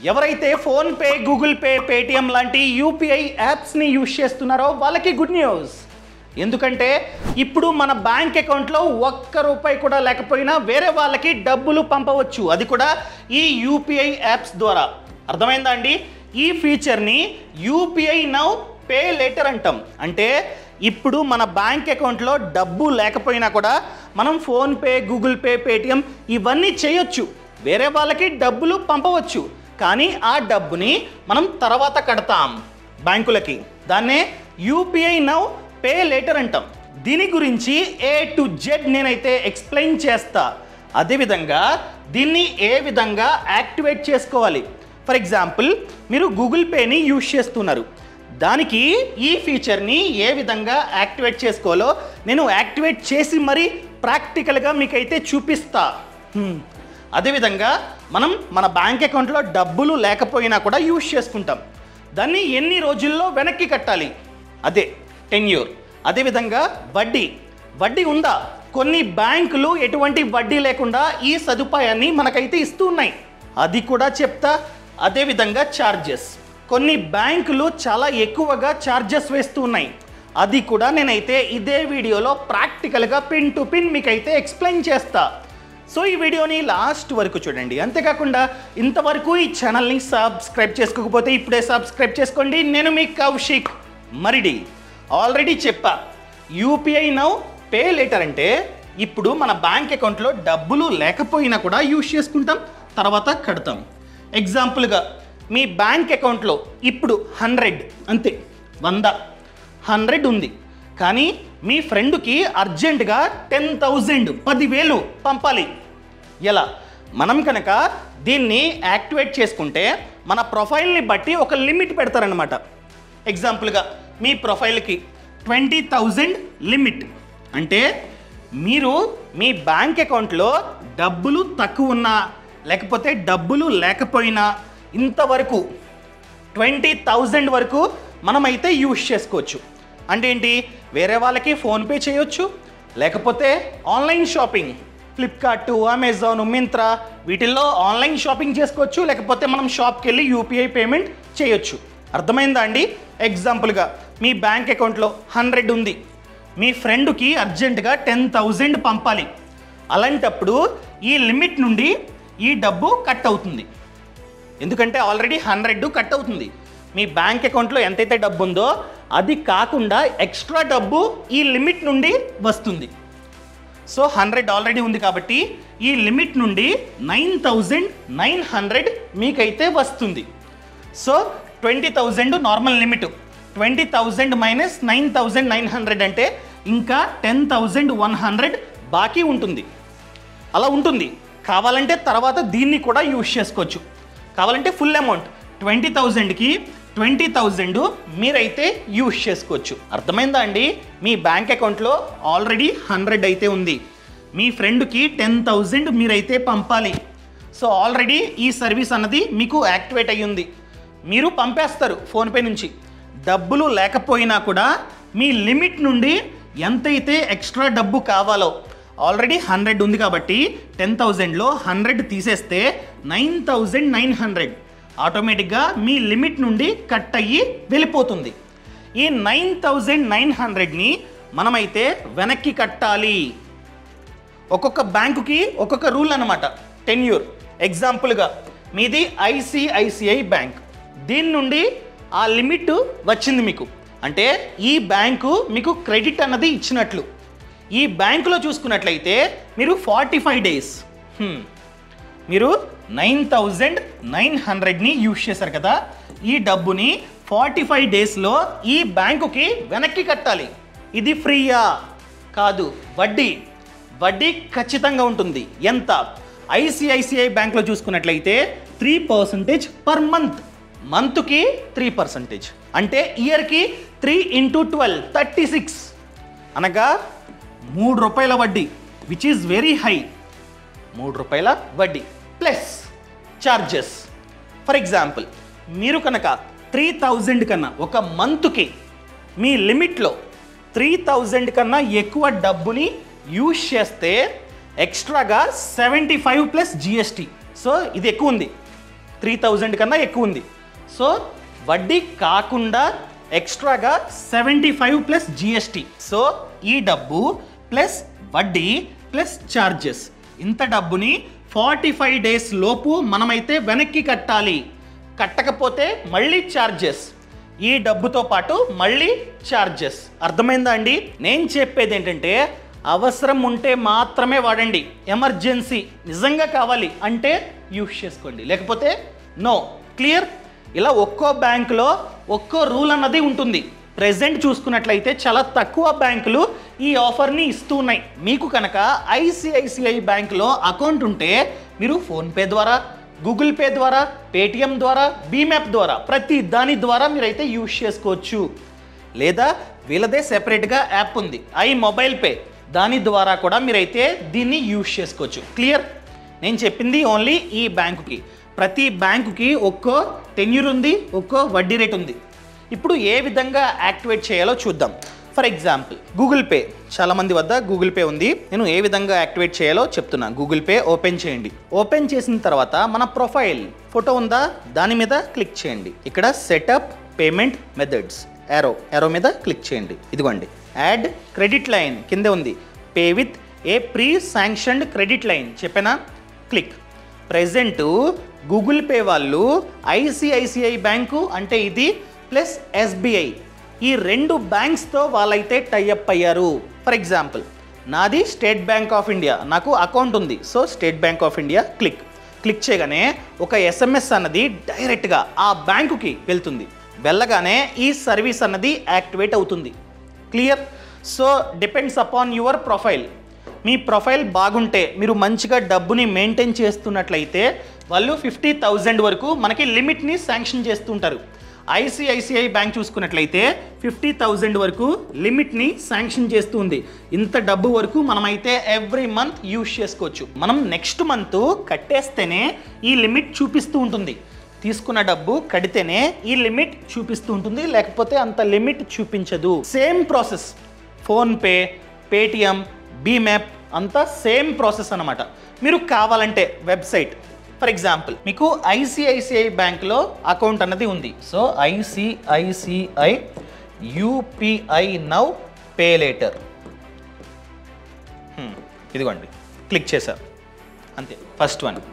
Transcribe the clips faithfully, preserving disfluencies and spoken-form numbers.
ఎవరైతే PhonePe, Google Pay, Paytm లాంటి UPI యాప్స్ని యూజ్ చేస్తున్నారో వాళ్ళకి గుడ్ న్యూస్. ఎందుకంటే ఇప్పుడు మన బ్యాంక్ అకౌంట్లో ఒక్క రూపాయి కూడా లేకపోయినా వేరే వాళ్ళకి డబ్బులు పంపవచ్చు, అది కూడా ఈ యూపీఐ యాప్స్ ద్వారా. అర్థమైందా అండి? ఈ ఫీచర్ని యూపీఐ నౌ పే లేటర్ అంటాం. అంటే ఇప్పుడు మన బ్యాంక్ అకౌంట్లో డబ్బు లేకపోయినా కూడా మనం ఫోన్పే, గూగుల్ పే, పేటిఎం ఇవన్నీ చేయొచ్చు, వేరే వాళ్ళకి డబ్బులు పంపవచ్చు. కానీ ఆ డబ్బుని మనం తర్వాత కడతాం బ్యాంకులకి. దాన్నే యూపీఐ నౌ పే లేటర్ అంటాం. దీని గురించి ఏ టు జెడ్ నేనైతే ఎక్స్ప్లెయిన్ చేస్తా. అదేవిధంగా దీన్ని ఏ విధంగా యాక్టివేట్ చేసుకోవాలి. ఫర్ ఎగ్జాంపుల్ మీరు గూగుల్ పేని యూజ్ చేస్తున్నారు, దానికి ఈ ఫీచర్ని ఏ విధంగా యాక్టివేట్ చేసుకోవాలో నేను యాక్టివేట్ చేసి మరీ ప్రాక్టికల్గా మీకైతే చూపిస్తా. అదేవిధంగా మనం మన బ్యాంక్ అకౌంట్లో డబ్బులు లేకపోయినా కూడా యూజ్ చేసుకుంటాం. దాన్ని ఎన్ని రోజుల్లో వెనక్కి కట్టాలి, అదే టెన్యూర్. అదేవిధంగా వడ్డీ వడ్డీ ఉందా? కొన్ని బ్యాంకులు ఎటువంటి వడ్డీ లేకుండా ఈ సదుపాయాన్ని మనకైతే ఇస్తూ ఉన్నాయి, అది కూడా చెప్తా. అదేవిధంగా ఛార్జెస్, కొన్ని బ్యాంకులు చాలా ఎక్కువగా ఛార్జెస్ వేస్తూ ఉన్నాయి, అది కూడా నేనైతే ఇదే వీడియోలో ప్రాక్టికల్గా పిన్ టు పిన్ మీకైతే ఎక్స్ప్లెయిన్ చేస్తా. సో ఈ వీడియోని లాస్ట్ వరకు చూడండి. అంతేకాకుండా ఇంతవరకు ఈ ఛానల్ని సబ్స్క్రైబ్ చేసుకోకపోతే ఇప్పుడే సబ్స్క్రైబ్ చేసుకోండి. నేను మీ కౌశిక్ మరిడి. ఆల్రెడీ చెప్పా, యూపీఐ నౌ పే లేటర్ అంటే ఇప్పుడు మన బ్యాంక్ అకౌంట్లో డబ్బులు లేకపోయినా కూడా యూజ్ చేసుకుంటాం, తర్వాత కడతాం. ఎగ్జాంపుల్గా మీ బ్యాంక్ అకౌంట్లో ఇప్పుడు హండ్రెడ్, అంతే వంద హండ్రెడ్ ఉంది, కానీ మీ ఫ్రెండ్కి అర్జెంటుగా టెన్ థౌజండ్ పదివేలు పంపాలి. ఎలా? మనం కనుక దీన్ని యాక్టివేట్ చేసుకుంటే మన ప్రొఫైల్ని బట్టి ఒక లిమిట్ పెడతారనమాట. ఎగ్జాంపుల్గా మీ ప్రొఫైల్కి ట్వంటీ థౌజండ్ లిమిట్ అంటే మీరు మీ బ్యాంక్ అకౌంట్లో డబ్బులు తక్కువ ఉన్నా లేకపోతే డబ్బులు లేకపోయినా ఇంతవరకు ట్వంటీ థౌజండ్ వరకు మనమైతే యూజ్ చేసుకోవచ్చు. అంటే ఏంటి? వేరే వాళ్ళకి ఫోన్పే చేయొచ్చు, లేకపోతే online shopping Flipkart, Amazon, Myntra వీటిల్లో ఆన్లైన్ షాపింగ్ చేసుకోవచ్చు, లేకపోతే మనం షాప్కి వెళ్ళి యూపీఐ పేమెంట్ చేయొచ్చు. అర్థమైందా అండి? ఎగ్జాంపుల్గా మీ బ్యాంక్ అకౌంట్లో హండ్రెడ్ ఉంది, మీ ఫ్రెండ్కి అర్జెంటుగా టెన్ థౌజండ్ పంపాలి. అలాంటప్పుడు ఈ లిమిట్ నుండి ఈ డబ్బు కట్ అవుతుంది, ఎందుకంటే ఆల్రెడీ హండ్రెడ్ కట్ అవుతుంది. మీ బ్యాంక్ అకౌంట్లో ఎంతైతే డబ్బు ఉందో అది కాకుండా ఎక్స్ట్రా డబ్బు ఈ లిమిట్ నుండి వస్తుంది. సో హండ్రెడ్ ఆల్రెడీ ఉంది కాబట్టి ఈ లిమిట్ నుండి నైన్ థౌజండ్ నైన్ హండ్రెడ్ మీకైతే వస్తుంది. So twenty thousand normal limit, twenty thousand minus nine thousand nine hundred అంటే ఇంకా టెన్ థౌజండ్ వన్ హండ్రెడ్ బాకీ ఉంటుంది. అలా ఉంటుంది. కావాలంటే తర్వాత దీన్ని కూడా యూజ్ చేసుకోవచ్చు. కావాలంటే ఫుల్ అమౌంట్ ట్వంటీ థౌజండ్కి ట్వంటీ థౌజండ్ మీరైతే యూజ్ చేసుకోవచ్చు. అర్థమైందా అండి? మీ బ్యాంక్ అకౌంట్లో ఆల్రెడీ హండ్రెడ్ అయితే ఉంది, మీ ఫ్రెండ్కి టెన్ థౌజండ్ మీరైతే పంపాలి. సో ఆల్రెడీ ఈ సర్వీస్ అన్నది మీకు యాక్టివేట్ అయ్యింది, మీరు పంపేస్తారు ఫోన్పే నుంచి. డబ్బులు లేకపోయినా కూడా మీ లిమిట్ నుండి ఎంతైతే ఎక్స్ట్రా డబ్బు కావాలో, ఆల్రెడీ హండ్రెడ్ ఉంది కాబట్టి టెన్ థౌజండ్లో హండ్రెడ్ తీసేస్తే నైన్ థౌజండ్ నైన్ హండ్రెడ్ ఆటోమేటిక్గా మీ లిమిట్ నుండి కట్ అయ్యి వెళ్ళిపోతుంది. ఈ నైన్ థౌజండ్ నైన్ హండ్రెడ్ని మనమైతే వెనక్కి కట్టాలి. ఒక్కొక్క బ్యాంకుకి ఒక్కొక్క రూల్ అనమాట, టెన్యూర్. ఎగ్జాంపుల్గా మీది ఐసిఐసిఐ బ్యాంక్, దీని నుండి ఆ లిమిట్ వచ్చింది మీకు, అంటే ఈ బ్యాంకు మీకు క్రెడిట్ అన్నది ఇచ్చినట్లు. ఈ బ్యాంకులో చూసుకున్నట్లయితే మీరు ఫార్టీ ఫైవ్ డేస్ మీరు నైన్ థౌజండ్ నైన్ హండ్రెడ్ని యూజ్ చేశారు కదా, ఈ డబ్బుని ఫార్టీ ఫైవ్ డేస్లో ఈ బ్యాంకుకి వెనక్కి కట్టాలి. ఇది ఫ్రీయా? కాదు, వడ్డీ. వడ్డీ ఖచ్చితంగా ఉంటుంది. ఎంత? ఐసిఐసిఐ బ్యాంక్లో చూసుకున్నట్లయితే త్రీ పర్సెంటేజ్ పర్ మంత్, మంత్కి త్రీ పర్సెంటేజ్ అంటే ఇయర్కి three into twelve thirty six అనగా మూడు రూపాయల వడ్డీ, విచ్ ఈజ్ వెరీ హై. మూడు రూపాయల వడ్డీ ప్లస్ ఛార్జెస్. ఫర్ ఎగ్జాంపుల్ మీరు కనుక త్రీ థౌజండ్ కన్నా ఒక మంత్కి మీ లిమిట్లో త్రీ థౌజండ్ కన్నా ఎక్కువ డబ్బుని యూజ్ చేస్తే ఎక్స్ట్రాగా seventy five plus GST. So ఇది ఎక్కువ ఉంది, త్రీ థౌజండ్ కన్నా ఎక్కువ ఉంది. సో వడ్డీ కాకుండా ఎక్స్ట్రాగా seventy five plus GST. So ఈ డబ్బు ప్లస్ వడ్డీ ప్లస్ ఛార్జెస్, ఇంత డబ్బుని ఫార్టీ ఫైవ్ డేస్ లోపు మనమైతే వెనక్కి కట్టాలి. కట్టకపోతే మళ్ళీ ఛార్జెస్, ఈ డబ్బుతో పాటు మళ్ళీ ఛార్జెస్. అర్థమైందా అండి? నేను చెప్పేది ఏంటంటే అవసరం ఉంటే మాత్రమే వాడండి. ఎమర్జెన్సీ నిజంగా కావాలి అంటే యూస్ చేసుకోండి, లేకపోతే నో. క్లియర్? ఇలా ఒక్కో బ్యాంకులో ఒక్కో రూల్ అన్నది ఉంటుంది. ప్రెజెంట్ చూసుకున్నట్లయితే చాలా తక్కువ బ్యాంకులు ఈ ఆఫర్ని ఇస్తూ ఉన్నాయి. మీకు కనుక ఐసిఐసిఐ బ్యాంకులో అకౌంట్ ఉంటే మీరు ఫోన్పే ద్వారా, గూగుల్ పే ద్వారా, పేటిఎం ద్వారా, భీమ్ యాప్ ద్వారా ప్రతి దాని ద్వారా మీరైతే యూజ్ చేసుకోవచ్చు. లేదా వీళ్ళదే సెపరేట్గా యాప్ ఉంది ఐ మొబైల్ పే, దాని ద్వారా కూడా మీరైతే దీన్ని యూజ్ చేసుకోవచ్చు. క్లియర్? నేను చెప్పింది ఓన్లీ ఈ బ్యాంకుకి. ప్రతి బ్యాంకుకి ఒక్కో టెన్యూర్ ఉంది, ఒక్కో వడ్డీ రేట్ ఉంది. ఇప్పుడు ఏ విధంగా యాక్టివేట్ చేయాలో చూద్దాం. ఫర్ ఎగ్జాంపుల్ గూగుల్ పే, చాలామంది వద్ద గూగుల్ పే ఉంది. నేను ఏ విధంగా యాక్టివేట్ చేయాలో చెప్తున్నా. గూగుల్ పే ఓపెన్ చేయండి. ఓపెన్ చేసిన తర్వాత మన ప్రొఫైల్ ఫోటో ఉందా, దాని మీద క్లిక్ చేయండి. ఇక్కడ setup payment methods arrow arrow మీద క్లిక్ చేయండి. ఇదిగోండి యాడ్ క్రెడిట్ లైన్ కింద ఉంది. Pay with a pre sanctioned credit line చెప్పానా? క్లిక్. ప్రెజెంట్ గూగుల్ పే వాళ్ళు ఐసిఐసిఐ బ్యాంకు అంటే ఇది ప్లస్ ఎస్బీఐ, ఈ రెండు బ్యాంక్స్తో వాళ్ళైతే టైఅప్ అయ్యారు. ఫర్ ఎగ్జాంపుల్ నాది స్టేట్ బ్యాంక్ ఆఫ్ ఇండియా, నాకు అకౌంట్ ఉంది. So State Bank of India click. Click చేయగానే ఒక ఎస్ఎంఎస్ అన్నది డైరెక్ట్గా ఆ బ్యాంకుకి వెళ్తుంది. వెళ్ళగానే ఈ సర్వీస్ అన్నది యాక్టివేట్ అవుతుంది. Clear? So depends upon your profile. మీ ప్రొఫైల్ బాగుంటే, మీరు మంచిగా డబ్బుని మెయింటైన్ చేస్తున్నట్లయితే వాళ్ళు ఫిఫ్టీ థౌజండ్ వరకు మనకి లిమిట్ని శాంక్షన్ చేస్తుంటారు. ఐసిఐసిఐ బ్యాంక్ చూసుకున్నట్లయితే ఫిఫ్టీ థౌజండ్ వరకు లిమిట్ని శాంక్షన్ చేస్తుంది. ఇంత డబ్బు వరకు మనమైతే ఎవ్రీ మంత్ యూజ్ చేసుకోవచ్చు. మనం నెక్స్ట్ మంత్ కట్టేస్తేనే ఈ లిమిట్ చూపిస్తూ ఉంటుంది. తీసుకున్న డబ్బు కడితేనే ఈ లిమిట్ చూపిస్తూ ఉంటుంది, లేకపోతే అంత లిమిట్ చూపించదు. సేమ్ ప్రాసెస్ ఫోన్పే, పేటిఎం, భీమ్ యాప్ అంతా సేమ్ ప్రాసెస్ అన్నమాట. మీరు కావాలంటే వెబ్సైట్, ఫర్ ఎగ్జాంపుల్ మీకు ఐసిఐసిఐ బ్యాంక్లో అకౌంట్ అన్నది ఉంది. So ICICI UPI now pay later, ఇదిగోండి క్లిక్ చేశారు అంతే. ఫస్ట్ వన్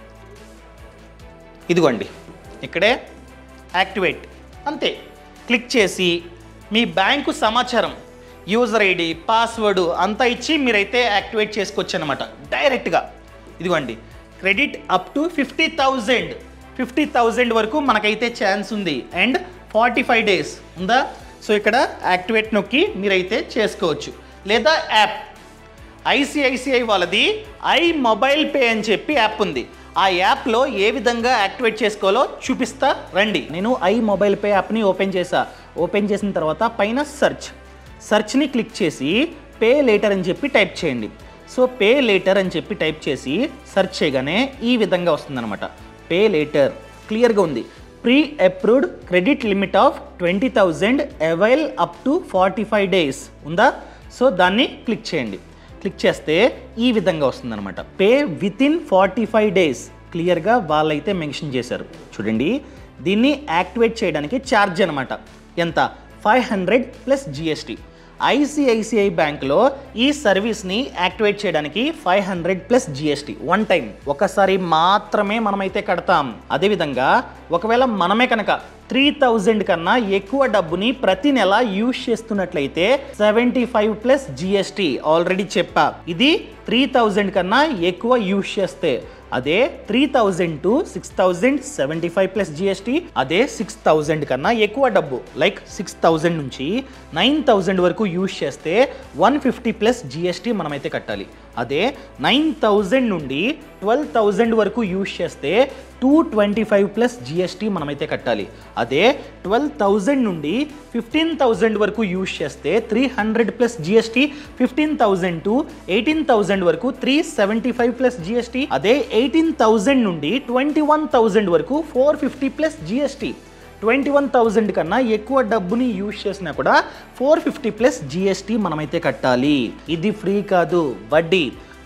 ఇదిగోండి ఇక్కడే యాక్టివేట్ అంతే. క్లిక్ చేసి మీ బ్యాంకు సమాచారం, యూజర్ ఐడి, పాస్వర్డ్ అంతా ఇచ్చి మీరైతే యాక్టివేట్ చేసుకోవచ్చు అనమాట డైరెక్ట్గా. ఇదిగోండి credit up to fifty thousand fifty thousand వరకు మనకైతే ఛాన్స్ ఉంది. అండ్ ఫార్టీ ఫైవ్ డేస్ ఉందా? సో ఇక్కడ యాక్టివేట్ నొక్కి మీరైతే చేసుకోవచ్చు. లేదా యాప్ ఐసిఐసిఐ వాళ్ళది ఐ మొబైల్ పే అని చెప్పి యాప్ ఉంది. ఆ యాప్లో ఏ విధంగా యాక్టివేట్ చేసుకోవాలో చూపిస్తా రండి. నేను ఐ మొబైల్ పే యాప్ని ఓపెన్ చేసా. ఓపెన్ చేసిన తర్వాత పైన సర్చ్ సర్చ్ని క్లిక్ చేసి పే లేటర్ అని చెప్పి టైప్ చేయండి. సో పే లేటర్ అని చెప్పి టైప్ చేసి సెర్చ్ చేయగానే ఈ విధంగా వస్తుందన్నమాట. పే లేటర్ క్లియర్గా ఉంది. Pre approved credit limit of twenty thousand avail up to forty five days ఉందా? సో దాన్ని క్లిక్ చేయండి. క్లిక్ చేస్తే ఈ విధంగా వస్తుందన్నమాట. Pay within forty five days క్లియర్గా వాళ్ళైతే మెన్షన్ చేశారు. చూడండి దీన్ని యాక్టివేట్ చేయడానికి ఛార్జ్ అనమాట. ఎంత? Five hundred plus GST. ICICI బ్యాంక్లో ఈ సర్వీస్ని యాక్టివేట్ చేయడానికి five hundred plus GST one time, ఒకసారి మాత్రమే మనమైతే కడతాం. అదేవిధంగా ఒకవేళ మనమే కనుక త్రీ థౌజండ్ కన్నా ఎక్కువ డబ్బుని ప్రతి నెల యూజ్ చేస్తున్నట్లయితే seventy five plus GST already చెప్పా. ఇది త్రీ థౌజండ్ కన్నా ఎక్కువ యూజ్ చేస్తే. అదే three thousand to six thousand seventy five plus GST. అదే సిక్స్ థౌజండ్ కన్నా ఎక్కువ డబ్బు లైక్ సిక్స్ థౌజండ్ నుంచి నైన్ థౌజండ్ వరకు యూజ్ చేస్తే వన్ ఫిఫ్టీ ప్లస్ జిఎస్టీ మనమైతే కట్టాలి. అదే నైన్ థౌజండ్ నుండి ట్వెల్వ్ థౌజండ్ వరకు యూజ్ చేస్తే two twenty five plus GST మనమైతే కట్టాలి. అదే ట్వెల్వ్ థౌజండ్ నుండి ఫిఫ్టీన్ థౌజండ్ వరకు యూజ్ చేస్తే three hundred plus GST. Fifteen thousand to eighteen thousand వరకు three seventy five plus GST. అదే ఎయిటీన్ థౌజండ్ నుండి ట్వంటీ వన్ థౌజండ్ వరకు four fifty plus GST. Twenty one thousand కన్నా ఎక్కువ డబ్బుని యూజ్ చేసినా కూడా ఫోర్ ఫిఫ్టీ ప్లస్ జిఎస్టీ మనమైతే కట్టాలి. ఇది ఫ్రీ కాదు, వడ్డీ.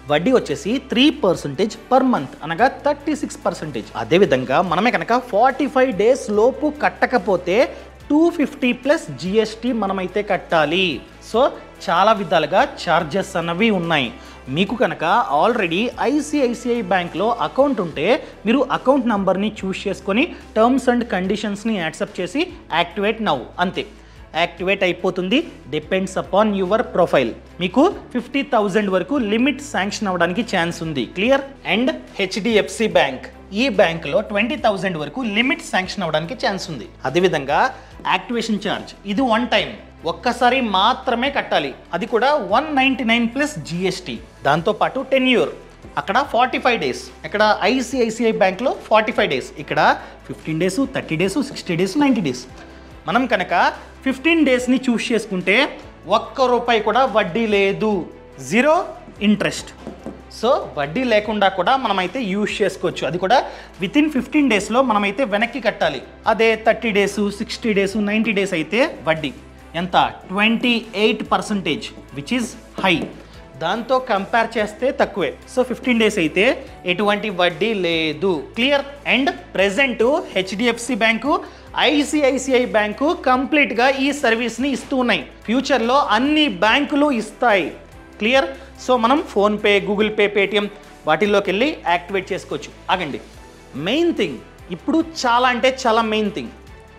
వడ్డీ వచ్చేసి త్రీ పర్సెంటేజ్ పర్ మంత్ అనగా థర్టీ సిక్స్ పర్సెంటేజ్. అదేవిధంగా మనమే కనుక ఫార్టీ ఫైవ్ డేస్ లోపు కట్టకపోతే టూ ఫిఫ్టీ ప్లస్ జిఎస్టీ మనమైతే కట్టాలి. సో చాలా విధాలుగా ఛార్జెస్ అన్నవి ఉన్నాయి. మీకు కనుక ఆల్రెడీ ఐసిఐసిఐ బ్యాంక్లో అకౌంట్ ఉంటే మీరు అకౌంట్ నంబర్ని చూస్ చేసుకొని టర్మ్స్ అండ్ కండిషన్స్ని యాక్సెప్ట్ చేసి యాక్టివేట్ నౌ అంతే. యాక్టివేట్ అయిపోతుంది. Depends upon your profile. మీకు ఫిఫ్టీ థౌజండ్ వరకు లిమిట్ శాంక్షన్ అవ్వడానికి ఛాన్స్ ఉంది. క్లియర్. అండ్ హెచ్డిఎఫ్సి బ్యాంక్, ఈ బ్యాంకులో ట్వంటీ థౌజండ్ వరకు లిమిట్ శాంక్షన్ అవ్వడానికి ఛాన్స్ ఉంది. అదేవిధంగా యాక్టివేషన్ ఛార్జ్ ఇది వన్ టైం, ఒక్కసారి మాత్రమే కట్టాలి. అది కూడా one ninety nine plus GST. దాంతోపాటు టెన్యూర్ అక్కడ ఫార్టీ ఫైవ్ డేస్, ఇక్కడ ఐసిఐసిఐ బ్యాంక్లో ఫార్టీ ఫైవ్ డేస్, ఇక్కడ fifteen days, thirty days, sixty days, ninety days. మనం కనుక ఫిఫ్టీన్ డేస్ని చూస్ చేసుకుంటే ఒక్క రూపాయి కూడా వడ్డీ లేదు, జీరో ఇంట్రెస్ట్. సో వడ్డీ లేకుండా కూడా మనమైతే యూజ్ చేసుకోవచ్చు. అది కూడా విత్ ఇన్ ఫిఫ్టీన్ డేస్లో మనమైతే వెనక్కి కట్టాలి. అదే thirty days, sixty days, ninety days అయితే వడ్డీ ఎంత? Twenty eight percentage which is high. దాంతో కంపేర్ చేస్తే తక్కువే. సో ఫిఫ్టీన్ డేస్ అయితే ఎటువంటి వడ్డీ లేదు. Clear. And present HDFC bank, ICICI bank కంప్లీట్గా ఈ సర్వీస్ని ఇస్తూ ఉన్నాయి. ఫ్యూచర్లో అన్ని బ్యాంకులు ఇస్తాయి. క్లియర్. సో మనం ఫోన్పే, గూగుల్ పే, పేటిఎం వాటిల్లోకి వెళ్ళి యాక్టివేట్ చేసుకోవచ్చు. ఆగండి, మెయిన్ థింగ్ ఇప్పుడు చాలా అంటే చాలా main thing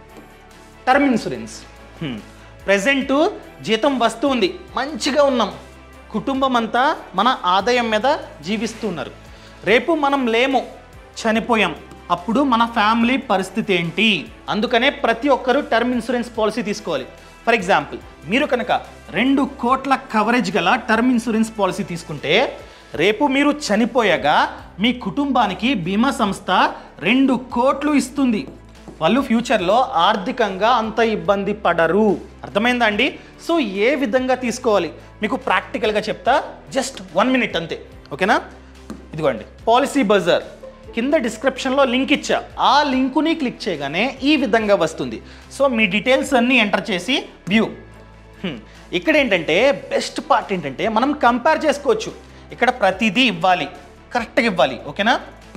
term insurance. Present జీతం వస్తూ ఉంది, మంచిగా ఉన్నాం, కుటుంబం అంతా మన ఆదాయం మీద జీవిస్తున్నారు. రేపు మనం లేము, చనిపోయాం, అప్పుడు మన ఫ్యామిలీ పరిస్థితి ఏంటి? అందుకనే ప్రతి ఒక్కరూ టర్మ్ ఇన్సూరెన్స్ పాలసీ తీసుకోవాలి. ఫర్ ఎగ్జాంపుల్, మీరు కనుక రెండు కోట్ల కవరేజ్ గల టర్మ్ ఇన్సూరెన్స్ పాలసీ తీసుకుంటే రేపు మీరు చనిపోయాగా మీ కుటుంబానికి బీమా సంస్థ రెండు కోట్లు ఇస్తుంది. వాళ్ళు ఫ్యూచర్లో ఆర్థికంగా అంత ఇబ్బంది పడరు. అర్థమైందా అండి? సో ఏ విధంగా తీసుకోవాలి మీకు ప్రాక్టికల్గా చెప్తా. జస్ట్ వన్ మినిట్ అంతే, ఓకేనా? ఇదిగోండి పాలసీ బజార్ కింద డిస్క్రిప్షన్లో లింక్ ఇచ్చా. ఆ లింకుని క్లిక్ చేయగానే ఈ విధంగా వస్తుంది. సో మీ డీటెయిల్స్ అన్నీ ఎంటర్ చేసి వ్యూ. ఇక్కడ ఏంటంటే బెస్ట్ పార్ట్ ఏంటంటే మనం కంపేర్ చేసుకోవచ్చు. ఇక్కడ ప్రతిదీ ఇవ్వాలి, కరెక్ట్గా ఇవ్వాలి, ఓకేనా?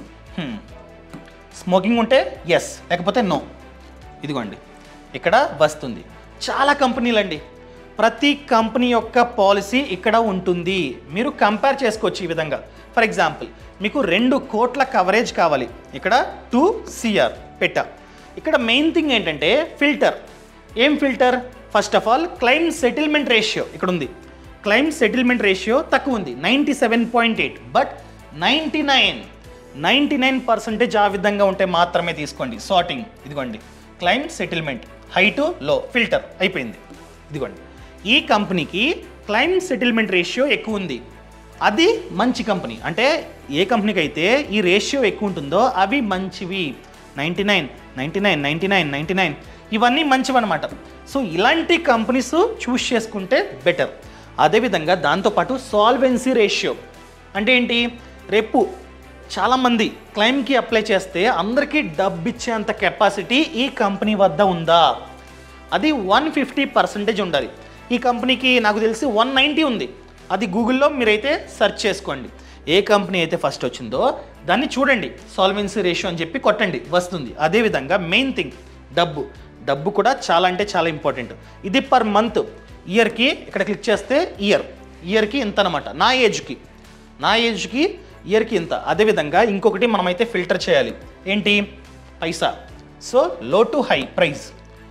స్మోకింగ్ ఉంటే ఎస్, లేకపోతే నో. ఇదిగోండి ఇక్కడ వస్తుంది. చాలా కంపెనీలు అండి, ప్రతి కంపెనీ యొక్క పాలసీ ఇక్కడ ఉంటుంది. మీరు కంపేర్ చేసుకోవచ్చు ఈ విధంగా. ఫర్ ఎగ్జాంపుల్, మీకు రెండు కోట్ల కవరేజ్ కావాలి, ఇక్కడ టూ సిఆర్ పెట్టా. ఇక్కడ మెయిన్ థింగ్ ఏంటంటే ఫిల్టర్. ఏం filter? First of all claim settlement ratio ఇక్కడ ఉంది. క్లెయిమ్ సెటిల్మెంట్ రేషియో తక్కువ ఉంది, ninety seven point eight. But ninety nine ninety nine percentage ఆ విధంగా ఉంటే మాత్రమే తీసుకోండి. సార్టింగ్ ఇదిగోండి, claim settlement high to low, filter అయిపోయింది. ఇదిగోండి ఈ కంపెనీకి క్లెయిమ్ సెటిల్మెంట్ రేషియో ఎక్కువ ఉంది, అది మంచి కంపెనీ. అంటే ఏ కంపెనీకి అయితే ఈ రేషియో ఎక్కువ ఉంటుందో అవి మంచివి. Ninety nine ninety nine ninety nine ninety nine ఇవన్నీ మంచివన్నమాట. సో ఇలాంటి కంపెనీస్ చూస్ చేసుకుంటే బెటర్. అదేవిధంగా దాంతోపాటు సాల్వెన్సీ రేషియో అంటే ఏంటి? రేపు చాలామంది క్లెయిమ్కి అప్లై చేస్తే అందరికీ డబ్బు ఇచ్చేంత కెపాసిటీ ఈ కంపెనీ వద్ద ఉందా? అది వన్ ఫిఫ్టీ పర్సెంటేజ్ ఉండాలి. ఈ కంపెనీకి నాకు తెలిసి వన్ నైంటీ ఉంది. అది గూగుల్లో మీరైతే సెర్చ్ చేసుకోండి. ఏ కంపెనీ అయితే ఫస్ట్ వచ్చిందో దాన్ని చూడండి, సాల్వెన్సీ రేషియో అని చెప్పి కొట్టండి, వస్తుంది. అదేవిధంగా మెయిన్ థింగ్ డబ్బు. డబ్బు కూడా చాలా అంటే చాలా ఇంపార్టెంట్. ఇది పర్ మంత్, ఇయర్కి ఇక్కడ క్లిక్ చేస్తే ఇయర్ ఇయర్కి ఇంత అనమాట. నా ఏజ్కి నా ఏజ్కి ఇయర్కి ఇంత. అదేవిధంగా ఇంకొకటి మనమైతే ఫిల్టర్ చేయాలి. ఏంటి? పైసా. So low to high price.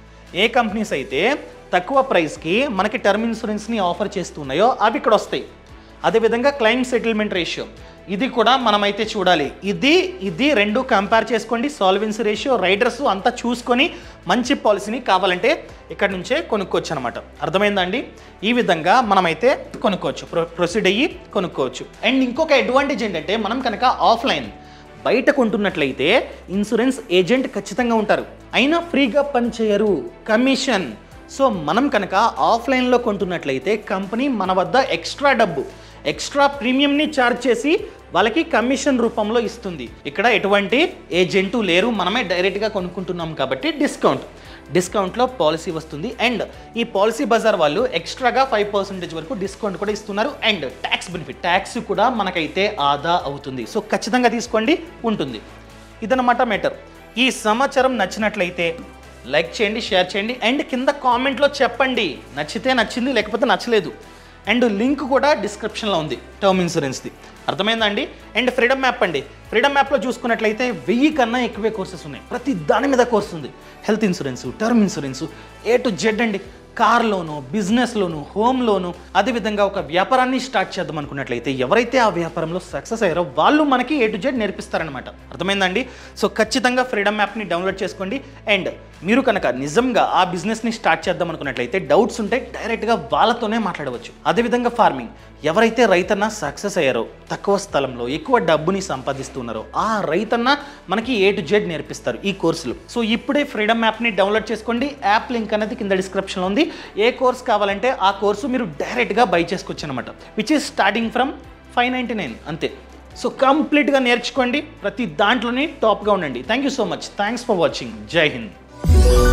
ఏ కంపెనీస్ అయితే తక్కువ ప్రైస్కి మనకి టర్మ్ ఇన్సూరెన్స్ని ఆఫర్ చేస్తున్నాయో అవి ఇక్కడ వస్తాయి. అదేవిధంగా క్లెయిమ్ సెటిల్మెంట్ రేషియో ఇది కూడా మనమైతే చూడాలి. ఇది ఇది రెండు కంపేర్ చేసుకోండి. సాల్వెన్సీ రేషియో, రైడర్స్ అంతా చూసుకొని మంచి పాలసీని కావాలంటే ఇక్కడ నుంచే కొనుక్కోవచ్చు అనమాట. అర్థమైందా అండి? ఈ విధంగా మనమైతే కొనుక్కోవచ్చు, ప్రొ ప్రొసీడ్ అయ్యి కొనుక్కోవచ్చు. అండ్ ఇంకొక అడ్వాంటేజ్ ఏంటంటే మనం కనుక ఆఫ్లైన్ బయట కొంటున్నట్లయితే ఇన్సూరెన్స్ ఏజెంట్ ఖచ్చితంగా ఉంటారు, అయినా ఫ్రీగా పని చేయరు, కమిషన్. సో మనం కనుక ఆఫ్లైన్లో కొంటున్నట్లయితే కంపెనీ మన వద్ద ఎక్స్ట్రా డబ్బు, ఎక్స్ట్రా ప్రీమియంని ఛార్జ్ చేసి వాళ్ళకి కమిషన్ రూపంలో ఇస్తుంది. ఇక్కడ ఎటువంటి ఏజెంటు లేరు, మనమే డైరెక్ట్గా కొనుక్కుంటున్నాం కాబట్టి డిస్కౌంట్ డిస్కౌంట్లో పాలసీ వస్తుంది. అండ్ ఈ పాలసీ బజార్ వాళ్ళు ఎక్స్ట్రాగా ఫైవ్ పర్సెంటేజ్ వరకు డిస్కౌంట్ కూడా ఇస్తున్నారు. అండ్ ట్యాక్స్ బెనిఫిట్, ట్యాక్స్ కూడా మనకైతే ఆదా అవుతుంది. సో ఖచ్చితంగా తీసుకోండి, ఉంటుంది. ఇదన్నమాట మ్యాటర్. ఈ సమాచారం నచ్చినట్లయితే లైక్ చేయండి, షేర్ చేయండి, అండ్ కింద కామెంట్లో చెప్పండి నచ్చితే నచ్చింది, లేకపోతే నచ్చలేదు. అండ్ లింక్ కూడా డిస్క్రిప్షన్లో ఉంది టర్మ్ ఇన్సూరెన్స్ది. అర్థమైందండి. అండ్ ఫ్రీడమ్ యాప్ అండి, ఫ్రీడమ్ యాప్లో చూసుకున్నట్లయితే వెయ్యి కన్నా ఎక్కువే కోర్సెస్ ఉన్నాయి. ప్రతి దాని మీద కోర్స్ ఉంది. Health insurance, term insurance, A to Z అండి. Car loan, business loan, home loan, అదేవిధంగా ఒక వ్యాపారాన్ని స్టార్ట్ చేద్దాం అనుకున్నట్లయితే ఎవరైతే ఆ వ్యాపారంలో సక్సెస్ అయ్యారో వాళ్ళు మనకి ఏ టు జెడ్ నేర్పిస్తారనమాట. అర్థమైందండి. సో ఖచ్చితంగా ఫ్రీడమ్ యాప్ని డౌన్లోడ్ చేసుకోండి. అండ్ మీరు కనుక నిజంగా ఆ బిజినెస్ని స్టార్ట్ చేద్దాం అనుకున్నట్లయితే డౌట్స్ ఉంటే డైరెక్ట్గా వాళ్ళతోనే మాట్లాడవచ్చు. అదేవిధంగా ఫార్మింగ్, ఎవరైతే రైతన్న సక్సెస్ అయ్యారో, తక్కువ స్థలంలో ఎక్కువ డబ్బుని సంపాదిస్తున్నారో ఆ రైతన్న మనకి ఏ టు జెడ్ నేర్పిస్తారు ఈ కోర్సులు. సో ఇప్పుడే ఫ్రీడమ్ యాప్ని డౌన్లోడ్ చేసుకోండి. యాప్ లింక్ అనేది కింద డిస్క్రిప్షన్లో ఉంది. ఏ కోర్స్ కావాలంటే ఆ కోర్సు మీరు డైరెక్ట్గా బై చేసుకోవచ్చు అనమాట. Which is starting from five ninety nine అంతే. సో కంప్లీట్గా నేర్చుకోండి, ప్రతి దాంట్లోనే టాప్గా ఉండండి. Thank you so much. Thanks for watching. Jai Hind.